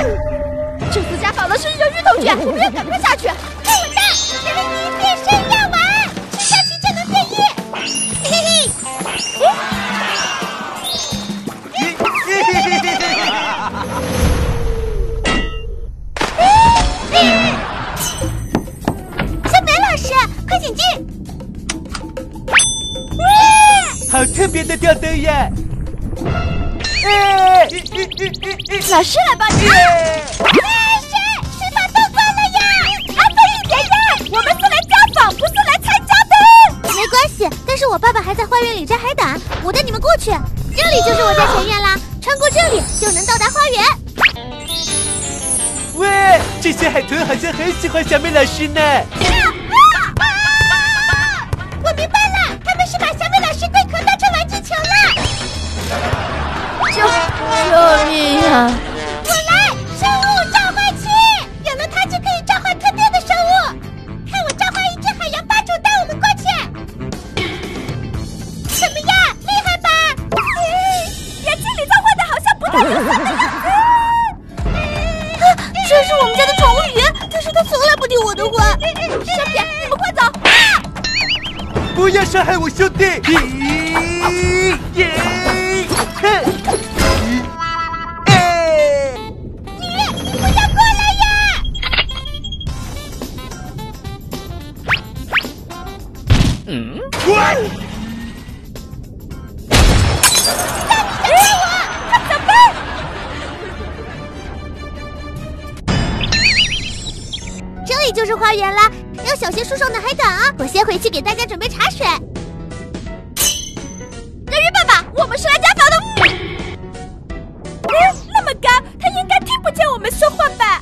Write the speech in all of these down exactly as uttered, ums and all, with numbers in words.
这次家访的是人鱼同学，我们要赶快下去。 给我带，这个你变身药丸，吃下去就能变异。嘿嘿嘿。小美老师，快请进。 好特别的吊灯呀！哎， 老师来帮你。 哎，谁？谁把灯关了呀？阿飞爷爷，我们是来家访，不是来参加的。没关系，但是我爸爸还在花园里摘海胆，我带你们过去。这里就是我家前院啦，穿过这里就能到达花园。 喂，这些海豚好像很喜欢小美老师呢。 啊啊啊！我明白了，他们是把小美老师龟壳当成玩具球了。 救救命呀！ 我来，生物召唤器，有了它就可以召唤特定的生物。看我召唤一只海洋霸主带我们过去。怎么样，厉害吧？眼睛里召唤的好像不太友善的样子。这是我们家的宠物鱼，但是它从来不听我的话。小撇，你们快走！啊！ 不要伤害我兄弟！咦耶！哼！哎！ 你你不要过来呀！ 嗯？喂！ 让你想我，快走吧！这里就是花园啦，要小心树上的海胆啊！我先回去给大家准备茶水。 人鱼爸爸，我们是来家访的。嗯，那么高，他应该听不见我们说话吧？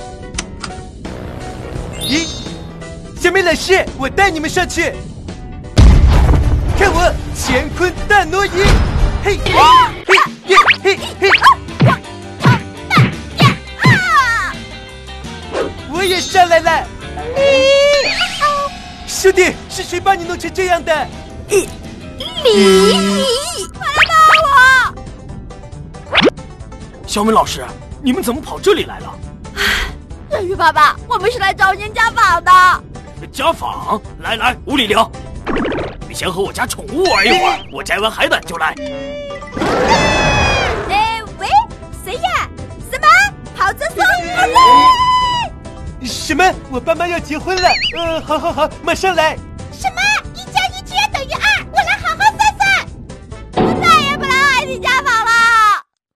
咦，小美老师，我带你们上去。看我乾坤大挪移！嘿，嘿，嘿，嘿，嘿！ 我好大呀！啊！ 我也上来了。兄弟，是谁把你弄成这样的？ 你你快来帮我！ 小美老师，你们怎么跑这里来了？ 人鱼爸爸，我们是来找您家访的。 家访？来来，屋里聊。你先和我家宠物玩一会儿，我摘完海胆就来。 哎喂，谁呀？什么？跑着说？ 什么？我爸妈要结婚了？呃，好好好，马上来。